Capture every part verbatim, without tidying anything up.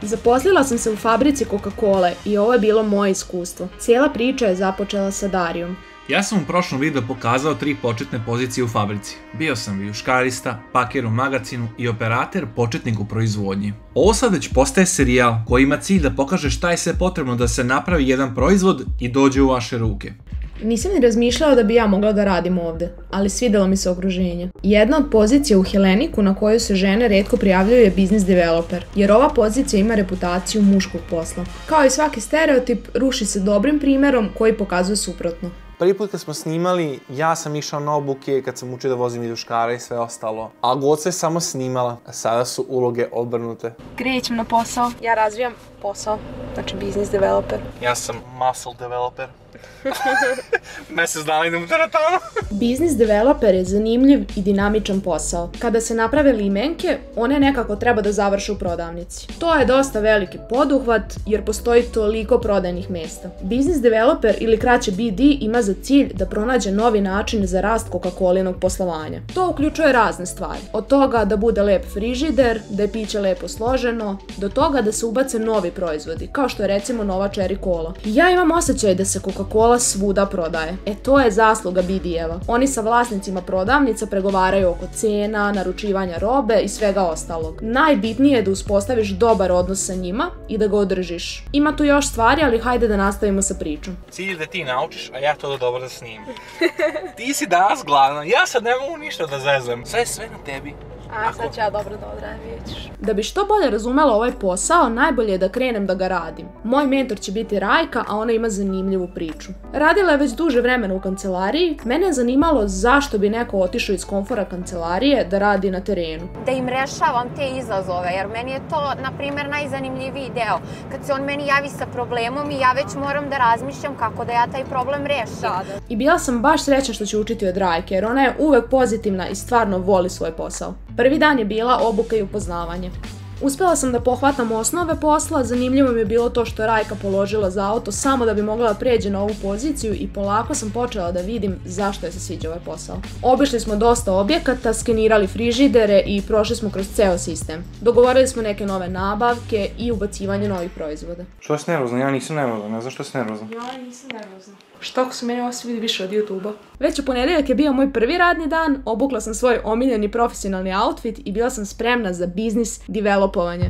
Zaposlila sam se u fabrici Coca-Cole i ovo je bilo moje iskustvo. Cijela priča je započela sa Darijom. Ja sam u prošlom videu pokazao tri početne pozicije u fabrici. Bio sam vijuškarista, paker u magazinu i operater početnik u proizvodnji. Ovo sad već postaje serijal koji ima cilj da pokaže šta je sve potrebno da se napravi jedan proizvod i dođe u vaše ruke. Nisam ni razmišljala da bi ja mogla da radim ovde, ali svidelo mi se okruženje. Jedna od pozicija u Hellenicu na koju se žene retko prijavljuju je business developer, jer ova pozicija ima reputaciju muškog posla. Kao i svaki stereotip, ruši se dobrim primjerom koji pokazuje suprotno. Prvi put kad smo snimali, ja sam išao na obuke kad sam učio da vozim viljuškara i sve ostalo. A Goca je samo snimala, a sada su uloge obrnute. Krećem na posao. Ja razvijam posao, znači business developer. Ja sam muscle developer. Mesec dana idem u teretanu. Business developer je zanimljiv i dinamičan posao. Kada se naprave limenke, one nekako treba da završe u prodavnici. To je dosta veliki poduhvat jer postoji toliko prodajnih mjesta. Business developer ili kraće B D ima za cilj da pronađe novi način za rast Coca-Colinog poslovanja. To uključuje razne stvari. Od toga da bude lep frižider, da je piće lepo složeno, do toga da se ubace novi proizvodi, kao što je recimo nova cherry cola. Ja imam osjećaj da se Coca-Cola svuda prodaje. E to je zasluga B D-eva. Oni sa vlasnicima prodavnica pregovaraju oko cena, naručivanja robe i svega ostalog. Najbitnije je da uspostaviš dobar odnos sa njima i da ga održiš. Ima tu još stvari, ali hajde da nastavimo sa pričom. Cilj je da ti naučiš, a ja to da dobro da snimim. Ti si danas glavna, ja sad ne mogu ništa da zezam. Sve je sve na tebi. A sad ću ja dobro da odradim, vidjet ćeš. Da bi što bolje razumela ovaj posao, najbolje je da krenem da ga radim. Moj mentor će biti Rajka, a ona ima zanimljivu priču. Radila je već duže vremena u kancelariji. Mene je zanimalo zašto bi neko otišao iz komfora kancelarije da radi na terenu. Da im rešavam te izazove, jer meni je to, na primjer, najzanimljiviji deo. Kad se on meni javi sa problemom i ja već moram da razmišljam kako da ja taj problem rešim. Da, da. I bila sam baš srećna što ću učiti od Rajke, jer ona je uvek pozitivna i stvarno voli svoj posao. Prvi dan je bila obuka i upoznavanje. Uspjela sam da pohvatam osnove posla, zanimljivo mi je bilo to što je Rajka položila za auto samo da bi mogla da pređe na ovu poziciju i polako sam počela da vidim zašto je se sviđa ovaj posao. Obišli smo dosta objekata, skenirali frižidere i prošli smo kroz ceo sistem. Dogovorili smo neke nove nabavke i ubacivanje novih proizvoda. Što si nervozna? Ja nisam nervozna, ne znam što si nervozna. Ja nisam nervozna. Što ako se meni ovo svi vidi više od YouTube-a? Već u ponedjeljak je bio moj prvi radni dan, obukla sam svoj omiljeni profesionalni outfit i bila sam spremna za biznis developovanje.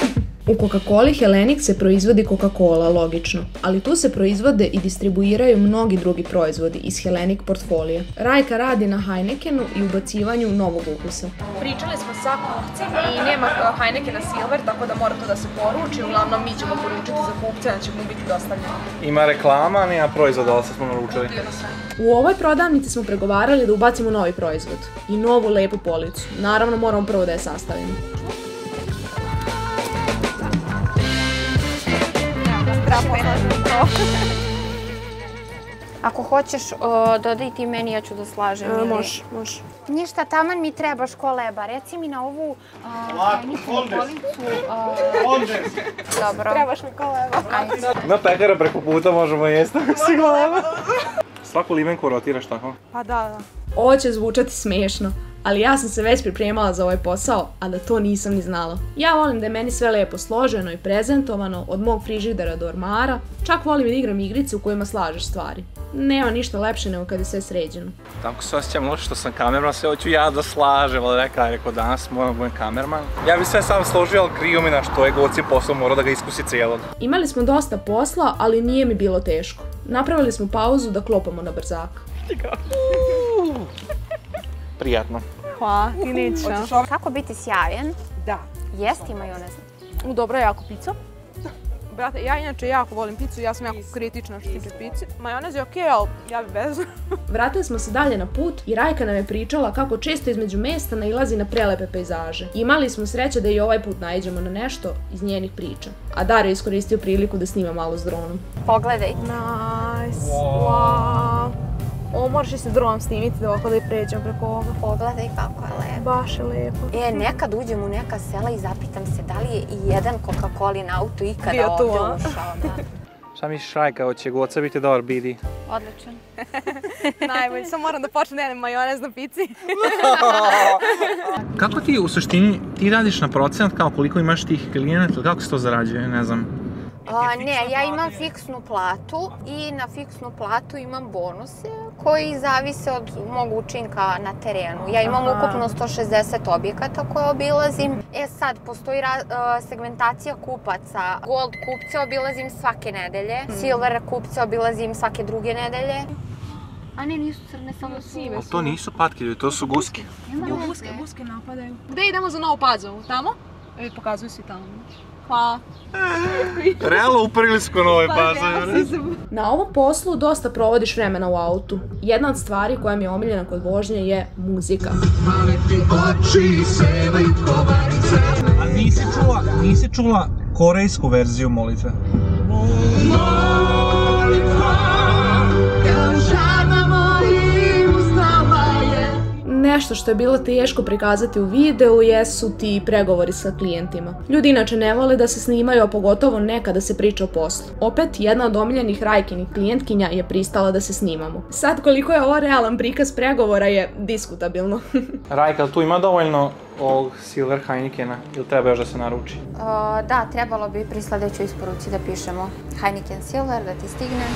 U Coca-Coli Hellenic se proizvodi Coca-Cola, logično, ali tu se proizvode i distribuiraju mnogi drugi proizvodi iz Hellenic portfolija. Rajka radi na Heinekenu i ubacivanju novog ukusa. Pričali smo sa kupcem i nema Heinekena Silver, tako da mora to da se poruči, uglavnom mi ćemo poručiti za kupce, da će mu biti dostavljeno. Ima reklama, nema proizvoda, ali sad smo naručili. U ovoj prodavnici smo pregovarali da ubacimo novi proizvod i novu lepu policu. Naravno moramo prvo da je sastavimo. Ako hoćeš, dodaj ti meni, ja ću da slažem. Može, može. Ništa, taman mi treba školeba. Reci mi na ovu Heinekenu policu. Dobro. Trebaš mi koleba. Na pekara preko puta možemo jesti. Si koleba. Svaku limenku rotiraš tako? Pa da, da. Ovo će zvučati smiješno, ali ja sam se već pripremala za ovaj posao, a da to nisam ni znala. Ja volim da je meni sve lepo složeno i prezentovano, od mog frižidera do ormara. Čak volim da igram igrice u kojima slažeš stvari. Nema ništa lepše nego kad je sve sređeno. Tako se osjećam loše što sam kamerman, sve hoću ja da slažem, ali neka je rekao danas moram da budem kamerman. Ja bi sve sam složio, ali krivo mi na što je Goci posao, mora da ga iskusi cijelog. Imali smo dosta posla, ali nije mi bilo teško. Napravili smo pauzu da klopamo na brzaka. Prijatno. Hvala, i niča. Kako biti sjajan? Da. Jesti majonez? Dobro je jako pica. Brate, ja inače jako volim picu, ja sam jako kritična što tiče pici. Majonez je okej, ali ja bi bez. Vratili smo se dalje na put i Rajka nam je pričala kako često između mesta nailazi na prelepe pejzaže. Imali smo sreće da i ovaj put naiđemo na nešto iz njenih priča. A Dario je iskoristio priliku da snima malo s dronom. Pogledaj. Nice, wow. Ovo moraš i se dronom snimiti da ovako da i pređem preko ovoga. Pogledaj kako je lepo. Baš je lepo. E, nekad uđem u neka sela i zapitam se da li je i jedan Coca-Colin auto ikada ovdje ušao. Šta misliš, Rajka, hoće goca biti dobar B D? Odličan. Najbolji, samo moram da počnem da jedem majonez na pici. Kako ti u suštini, ti radiš na procenat kao koliko imaš tih klijenata ili kako se to zarađuje, ne znam? A, ne, ja imam fiksnu platu i na fiksnu platu imam bonuse koji zavise od mog učinka na terenu. Ja imam ukupno sto šezdeset objekata koje obilazim. E sad, postoji segmentacija kupaca. Gold kupce obilazim svake nedelje, Silver kupce obilazim svake druge nedelje. A ne, nisu crne, samo sive. Ali to nisu patke ljudi, to su guske. Jo, guske, guske napadaju. Gde idemo za Novu Pazovu? Tamo? E, pokazuju si tamo. Pa... Realno uprili su ko Nove Pazove. Na ovom poslu dosta provodiš vremena u autu. Jedna od stvari koja mi je omiljena kod vožnje je muzika. A nisi čula, nisi čula korejsku verziju molitve? Nešto što je bilo teško prikazati u videu jesu ti pregovori sa klijentima. Ljudi inače ne vole da se snimaju, a pogotovo ne kada se priča o poslu. Opet, jedna od omiljenih Rajkinih klijentkinja je pristala da se snimamo. Sad, koliko je ovo realan prikaz pregovora je diskutabilno. Rajka, ali tu ima dovoljno ovog Silver Heinekena ili treba još da se naruči? Da, trebalo bi pri sledećoj isporuci da pišemo Heineken Silver, da ti stigne.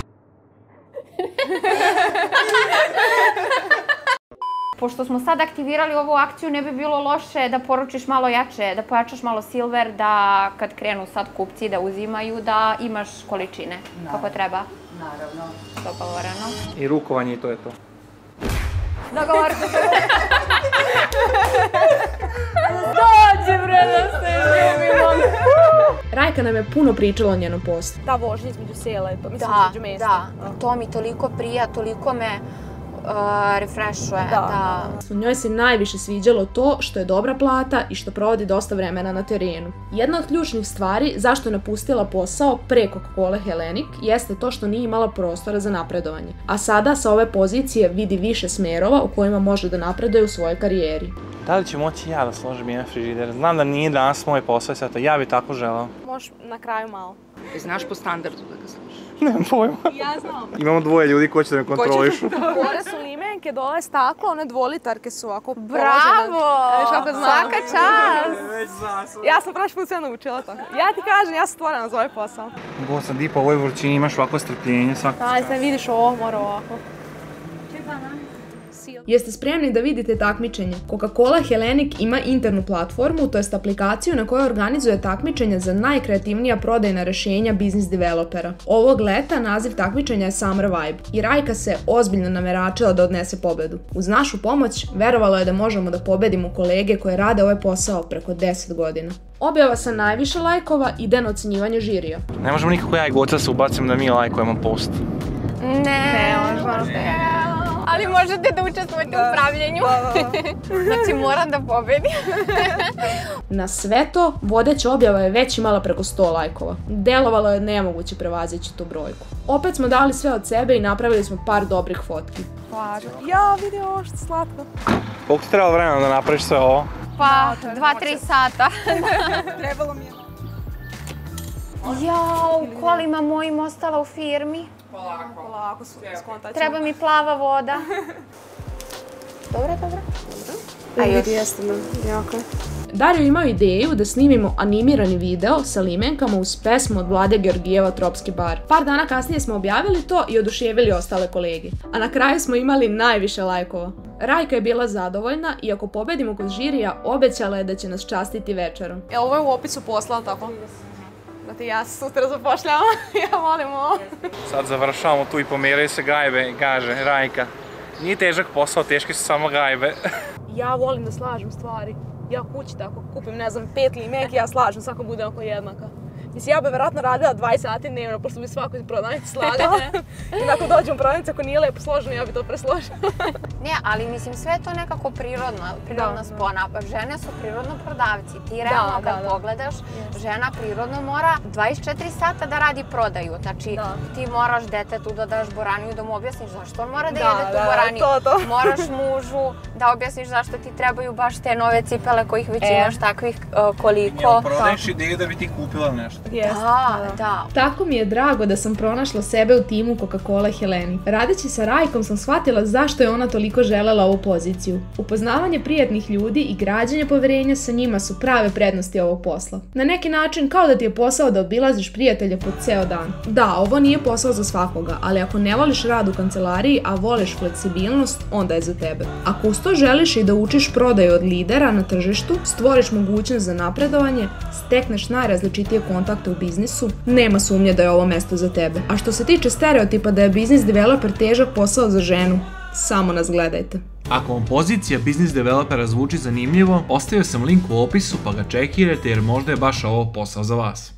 Pošto smo sad aktivirali ovu akciju, ne bi bilo loše da poručiš malo jače, da pojačaš malo Silver, da kad krenu sad kupci da uzimaju, da imaš količine kako treba. Naravno. Dogovoreno. I rukovanje i to je to. Dogovoreno. Dođe bre da se ljubimo. Rajka nam je puno pričala o njenom poslu. Ta vožnja između sela, to mislim između mesta. Da, to mi toliko prija, toliko me refreshuje. U njoj se najviše sviđalo to što je dobra plata i što provodi dosta vremena na terenu. Jedna od ključnih stvari zašto je napustila posao pre Coca-Cola Hellenic jeste to što nije imala prostora za napredovanje. A sada sa ove pozicije vidi više smerova u kojima može da napreduje u svojoj karijeri. Da li ću moći ja da složim jedan frižider? Znam da nije danas moj posao, sad ja bi tako želao. Možeš na kraju malo. Znaš po standardu da ga složiš? Nemam pojma. Ja znam. Imamo dvoje ljudi koji će da me kontrolišu. Gore su limenke, dole je staklo, one dvolitarke su ovako položene. Bravo! Svaka čast! Ja sam prošli put sve naučila to. Ja ti kažem, ja sam stvorena za ovaj posao. Bo sam dipa u ovoj vrućini, imaš ovako strpljenje svako. Aj, sad vidiš ovo, mora ovako. Jeste spremni da vidite takmičenje? Coca-Cola Hellenic ima internu platformu, to jest aplikaciju na kojoj organizuje takmičenja za najkreativnija prodajna rešenja biznis developera. Ovog leta naziv takmičenja je Summer Vibe i Rajka se ozbiljno nameračila da odnese pobedu. Uz našu pomoć, verovalo je da možemo da pobedimo kolege koje rade ovaj posao preko deset godina. Objava sa najviše lajkova ide na ocenjivanje žirija. Ne možemo nikako ja i Goca se ubacim da mi lajkujemo post. Ne, ne možemo. Ali možete da učestvujete u pravljenju. Znači moram da pobedim. Na sve to, vodeća objava je već imala preko sto lajkova. Delovalo je nemoguće prevazići tu brojku. Opet smo dali sve od sebe i napravili smo par dobrih fotki. Ja, vidi ovo što je slatko. Koliko ti trebalo vremena da napraviš sve ovo? Pa, dva, tri sata. Trebalo mi je. Jao, kolima mojim ostala u firmi. Polako. Polako su skontaći. Treba mi plava voda. Dobro, dobro. A još. Jeste nam, jako. Dario imao ideju da snimimo animirani video sa limenkama uz pesmu od Vlade Georgijeva Tropski bar. Par dana kasnije smo objavili to i oduševili ostale kolege. A na kraju smo imali najviše lajkova. Rajka je bila zadovoljna i ako pobedimo kod žirija, obećala je da će nas častiti večerom. Jel ovo je u opisu posla, ali tako? Znate, ja se sutra zapošljavam, ja volim ovo. Sad završavamo tu i pomeraju se gajbe i kaže Rajka, nije težak posao, teške su samo gajbe. Ja volim da slažem stvari. Ja kući tako kupim, ne znam, pet limenki, ja slažem, svako bude oko jednaka. Mislim, ja bi vjerojatno radila dvadeset sati dnevno, pošto bi svako iz prodavnice slagala. I ako dođem u prodavnicu, ako nije lepo složeno, ja bi to presložila. Ne, ali mislim, sve je to nekako prirodno, prirodna spona. Žene su prirodno prodavci. Ti realno kad pogledaš, žena prirodno mora dvadeset četiri sata da radi prodaju. Znači, ti moraš detetu da daš boraniju, da mu objasniš zašto on mora da jede tu boraniju. Moraš mužu da objasniš zašto ti trebaju baš te nove cipele daleko ih već E. imaš takvih uh, koliko. Jel prodaješ ideju da bi ti kupila nešto? Jeste, Da, da. Tako mi je drago da sam pronašla sebe u timu Coca-Cola Heleni. Radeći sa Rajkom sam shvatila zašto je ona toliko želela ovu poziciju. Upoznavanje prijatnih ljudi i građenje poverenja sa njima su prave prednosti ovog posla. Na neki način kao da ti je posao da obilaziš prijatelje po ceo dan. Da, ovo nije posao za svakoga, ali ako ne voliš rad u kancelariji, a voliš fleksibilnost, onda je za tebe. Ako uz to želiš i da učiš prodaju od lidera na tržištu, stvoriš mogućnost za napredovanje, stekneš najrazličitije kontakte u biznisu, nema sumnje da je ovo mesto za tebe. A što se tiče stereotipa da je biznis developer težak posao za ženu, samo nas gledajte. Ako vam pozicija biznis developera zvuči zanimljivo, ostavio sam link u opisu pa ga čekirajte jer možda je baš ovo posao za vas.